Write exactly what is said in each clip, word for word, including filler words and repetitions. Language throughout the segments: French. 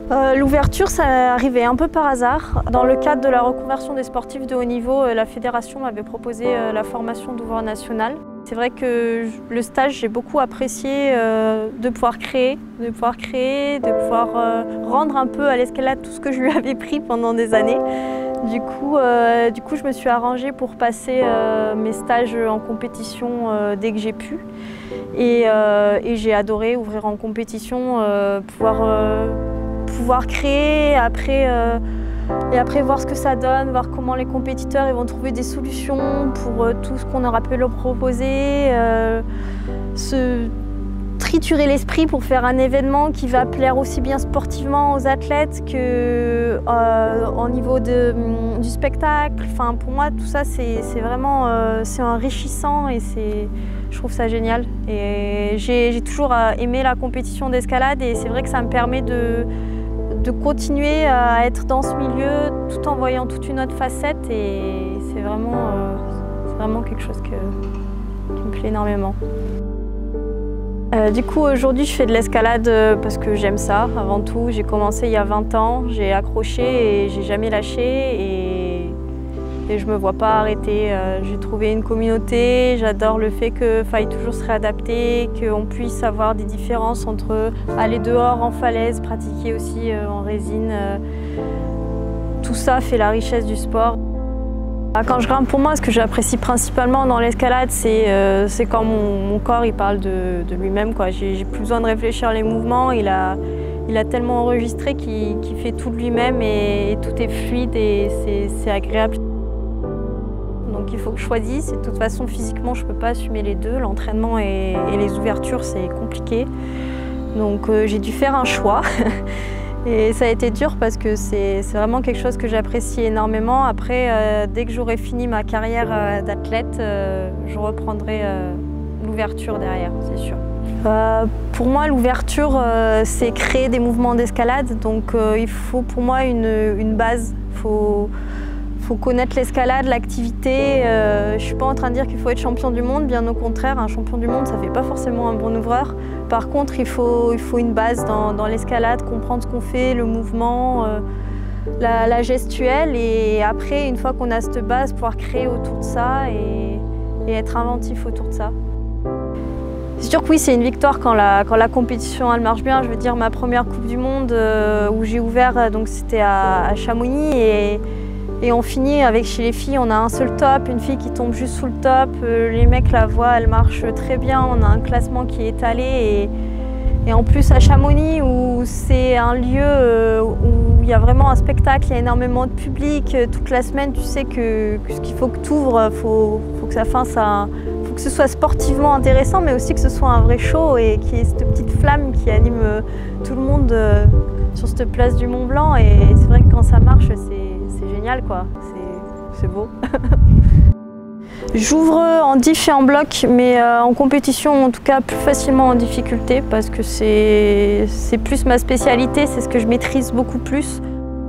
Euh, L'ouverture, ça arrivait un peu par hasard. Dans le cadre de la reconversion des sportifs de haut niveau, la fédération m'avait proposé la formation d'ouvreur national. C'est vrai que le stage, j'ai beaucoup apprécié euh, de pouvoir créer, de pouvoir créer, de pouvoir euh, rendre un peu à l'escalade tout ce que je lui avais pris pendant des années. Du coup, euh, du coup je me suis arrangée pour passer euh, mes stages en compétition euh, dès que j'ai pu. Et, euh, et j'ai adoré ouvrir en compétition, euh, pouvoir, euh, pouvoir créer, après, euh, et après voir ce que ça donne, voir comment les compétiteurs ils vont trouver des solutions pour euh, tout ce qu'on aura pu leur proposer, euh, se triturer l'esprit pour faire un événement qui va plaire aussi bien sportivement aux athlètes que euh, au niveau de, du spectacle. Enfin, pour moi, tout ça, c'est vraiment euh, c'est enrichissant et je trouve ça génial. Et j'ai toujours aimé la compétition d'escalade et c'est vrai que ça me permet de, de continuer à être dans ce milieu tout en voyant toute une autre facette et c'est vraiment, euh, vraiment quelque chose que, qui me plaît énormément. Euh, du coup, aujourd'hui, je fais de l'escalade parce que j'aime ça. Avant tout, j'ai commencé il y a vingt ans, j'ai accroché et j'ai jamais lâché et, et je me vois pas arrêter. Euh, j'ai trouvé une communauté, j'adore le fait qu'il faille toujours se réadapter, qu'on puisse avoir des différences entre aller dehors en falaise, pratiquer aussi euh, en résine. Euh, tout ça fait la richesse du sport. Quand je grimpe, pour moi, ce que j'apprécie principalement dans l'escalade, c'est euh, quand mon, mon corps il parle de, de lui-même. J'ai plus besoin de réfléchir les mouvements. Il a, il a tellement enregistré qu'il qu'il fait tout de lui-même et, et tout est fluide et c'est agréable. Donc il faut que je choisisse. Et de toute façon, physiquement, je ne peux pas assumer les deux. L'entraînement et, et les ouvertures, c'est compliqué. Donc euh, j'ai dû faire un choix. Et ça a été dur parce que c'est vraiment quelque chose que j'apprécie énormément. Après, euh, dès que j'aurai fini ma carrière euh, d'athlète, euh, je reprendrai euh, l'ouverture derrière, c'est sûr. Euh, pour moi, l'ouverture, euh, c'est créer des mouvements d'escalade. Donc euh, il faut pour moi une, une base. Il faut, faut connaître l'escalade, l'activité. Euh, je ne suis pas en train de dire qu'il faut être champion du monde, bien au contraire. Un champion du monde, ça ne fait pas forcément un bon ouvreur. Par contre, il faut, il faut une base dans, dans l'escalade, comprendre ce qu'on fait, le mouvement, euh, la, la gestuelle. Et après, une fois qu'on a cette base, pouvoir créer autour de ça et, et être inventif autour de ça. C'est sûr que oui, c'est une victoire quand la, quand la compétition elle marche bien. Je veux dire, ma première Coupe du Monde euh, où j'ai ouvert, donc c'était à, à Chamonix. Et, Et on finit avec, chez les filles, on a un seul top, une fille qui tombe juste sous le top. Les mecs la voient, elle marche très bien. On a un classement qui est étalé. Et, et en plus à Chamonix, où c'est un lieu où il y a vraiment un spectacle, il y a énormément de public. Toute la semaine, tu sais que, que ce qu'il faut que tu ouvres, il faut, faut que ça fasse un, faut que ce soit sportivement intéressant, mais aussi que ce soit un vrai show et qu'il y ait cette petite flamme qui anime tout le monde sur cette place du Mont Blanc. Et c'est vrai que quand ça marche, c'est C'est génial quoi, c'est beau. J'ouvre en diff et en bloc, mais euh, en compétition en tout cas plus facilement en difficulté parce que c'est plus ma spécialité, c'est ce que je maîtrise beaucoup plus.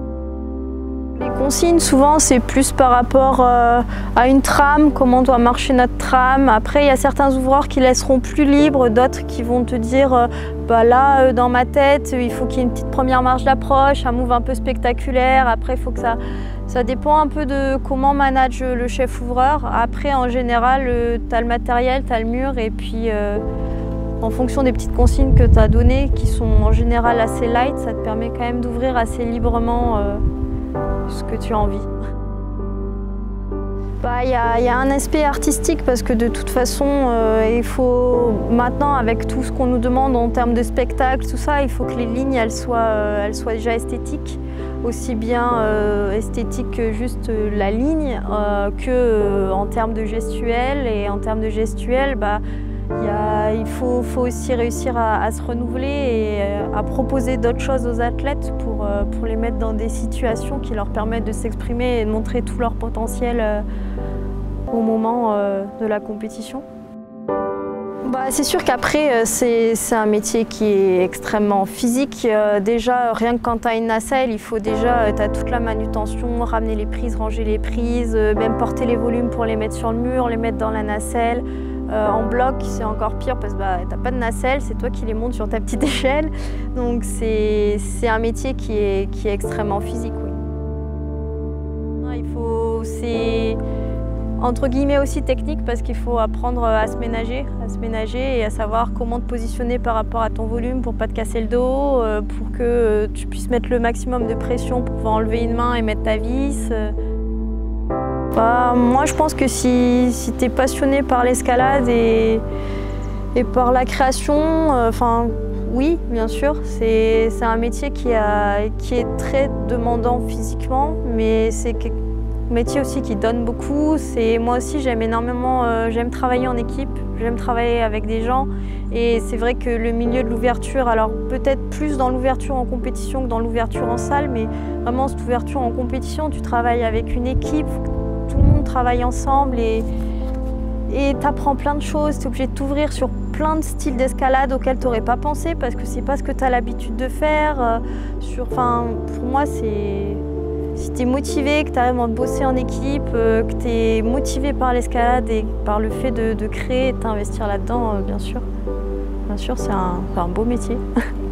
Les consignes souvent c'est plus par rapport euh, à une trame, comment doit marcher notre trame. Après il y a certains ouvreurs qui laisseront plus libre, d'autres qui vont te dire euh, bah là euh, dans ma tête il faut qu'il y ait une petite première marche d'approche, un move un peu spectaculaire. Après il faut que ça, ça dépend un peu de comment manage le chef ouvreur. Après en général euh, tu as le matériel, tu as le mur et puis euh, en fonction des petites consignes que tu as données qui sont en général assez light, ça te permet quand même d'ouvrir assez librement euh, ce que tu as envie. Bah, y a, y a un aspect artistique parce que de toute façon, euh, il faut maintenant avec tout ce qu'on nous demande en termes de spectacle, tout ça, il faut que les lignes elles soient, euh, elles soient déjà esthétiques, aussi bien euh, esthétiques que juste euh, la ligne, euh, que euh, en termes de gestuelle. Et en termes de gestuelle, bah, y a, il faut, faut aussi réussir à, à se renouveler et à proposer d'autres choses aux athlètes pour, euh, pour les mettre dans des situations qui leur permettent de s'exprimer et de montrer tout leur potentiel euh, au moment euh, de la compétition. Bah, c'est sûr qu'après, c'est un métier qui est extrêmement physique. Euh, déjà, rien que quand tu as une nacelle, il faut déjà, tu as toute la manutention, ramener les prises, ranger les prises, euh, même porter les volumes pour les mettre sur le mur, les mettre dans la nacelle. Euh, en bloc, c'est encore pire parce que bah, tu n'as pas de nacelle, c'est toi qui les montes sur ta petite échelle. Donc c'est un métier qui est, qui est extrêmement physique. Oui. Il faut, c'est entre guillemets aussi technique parce qu'il faut apprendre à se ménager, à se ménager et à savoir comment te positionner par rapport à ton volume pour ne pas te casser le dos, pour que tu puisses mettre le maximum de pression pour pouvoir enlever une main et mettre ta vis. Bah, moi, je pense que si, si tu es passionné par l'escalade et, et par la création, enfin, euh, oui, bien sûr, c'est un métier qui, a, qui est très demandant physiquement, mais c'est un métier aussi qui donne beaucoup. Moi aussi, j'aime énormément, euh, j'aime travailler en équipe, j'aime travailler avec des gens. Et c'est vrai que le milieu de l'ouverture, alors peut-être plus dans l'ouverture en compétition que dans l'ouverture en salle, mais vraiment cette ouverture en compétition, tu travailles avec une équipe, tout le monde travaille ensemble et tu apprends plein de choses. Tu es obligé de t'ouvrir sur plein de styles d'escalade auxquels tu n'aurais pas pensé parce que c'est pas ce que tu as l'habitude de faire. Euh, sur, enfin, pour moi, c'est si tu es motivé, que tu arrives à bosser en équipe, euh, que tu es motivé par l'escalade et par le fait de, de créer et de t'investir là-dedans, euh, bien sûr. Bien sûr, c'est un, un beau métier.